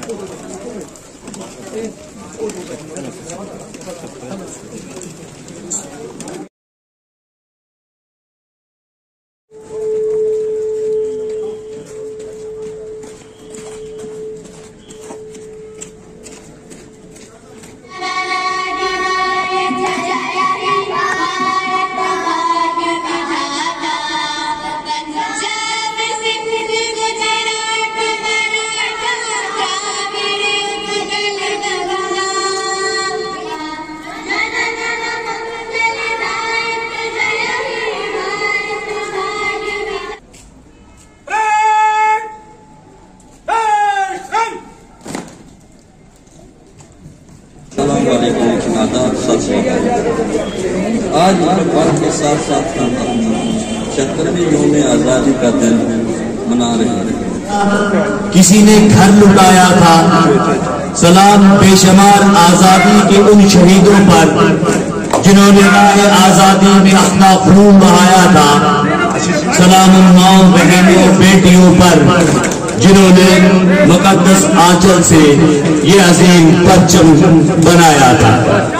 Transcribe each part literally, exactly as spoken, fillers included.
आज भारत के साथ साथ सत्तरवीं यौम आजादी का दिन मना रहे हैं। किसी ने घर लुटाया था, सलाम बेशुमार आजादी के उन शहीदों पर जिन्होंने राह आजादी में अपना खून बहाया था। सलाम उन माओ बहनों बेटियों पर जिन्होंने मुकद्दस आंचल से ये अजीम परचम बनाया था।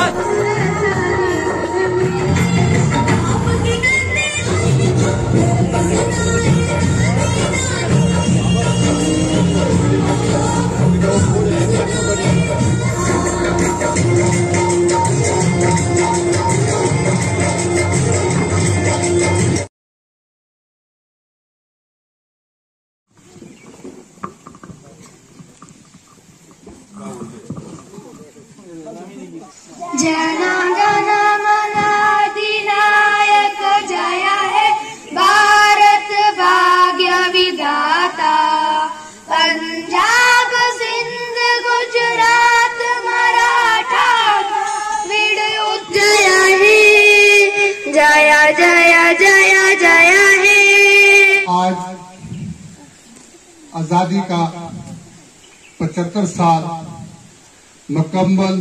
जन गण मन अधिनायक जय है भारत भाग्य विधाता। पंजाब सिंध गुजरात मराठा विड़ जय है, जय जय जय जय है। आज आजादी का पचहत्तर साल मुकम्मल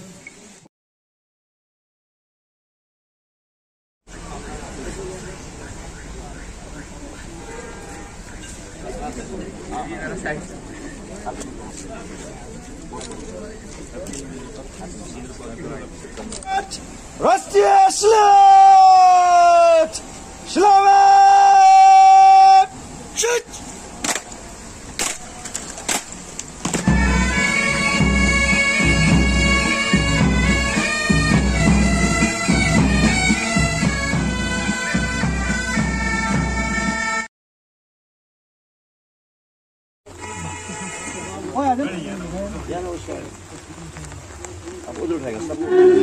राष्ट्रीय सलाम सलाम शूट। अब उधर उठाएगा सब।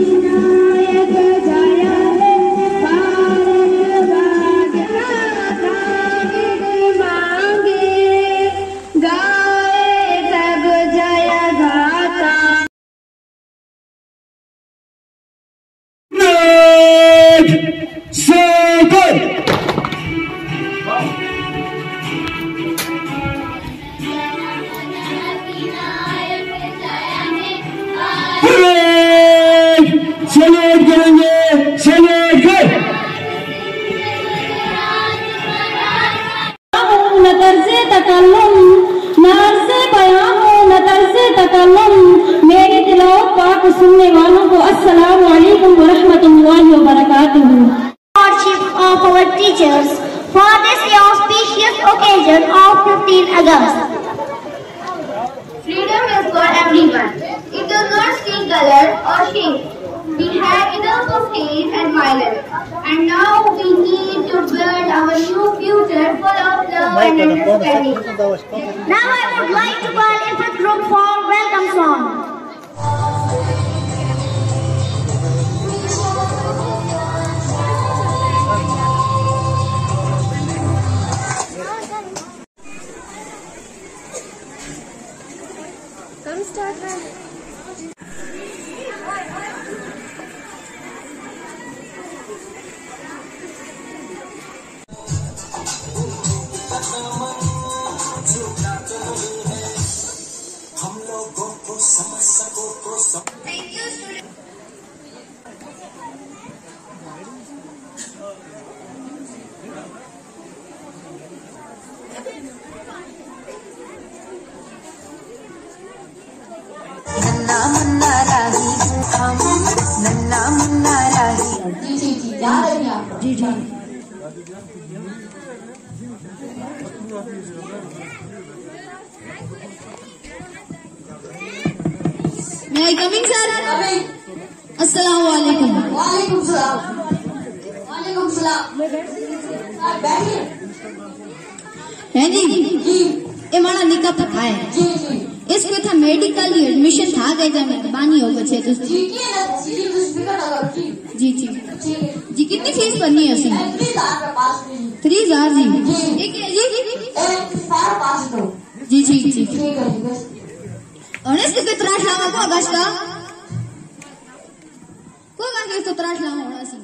सैल्यूट करेंगे, सैल्यूट कर। नतर से तकल्लुम, नार से बयान हो, नतर से तकल्लुम। मेरी तिलावत पाक सुनने वालों को अस्सलामु अलैकुम व रहमतुल्लाहि व बरकातुहू। Lordship of our teachers for this auspicious occasion of fifteenth August. Freedom is for everyone. It does not see color or shape. We have enough of hate and violence, and now we need to build our new future full of love and understanding. Now I would like to call Infant Group for welcome song. Come start, man. हम लोगों को समझ सको तो सब। Thank you, students. जी जी May I coming, sir? Coming. Assalamu alaikum. वालेकुम सलाम। वालेकुम सलाम। आप बैठिए। है जी जी ये माना निकाह था है जी जी इसको था मेडिकल की एडमिशन था गए जब मेहरबानी हो गए तो जी की ना जी तो स्पीकर लगा जी जी जी जी जी कितनी फीस भरनी है उसकी प्लीज आपके पास में थ्री हजार जी जी। एक है जी एक फार पास दो जी जी जी ठीक है जी बस और इसको कितना लावा को अगस्त का को का के तो त्रास लावा होना सी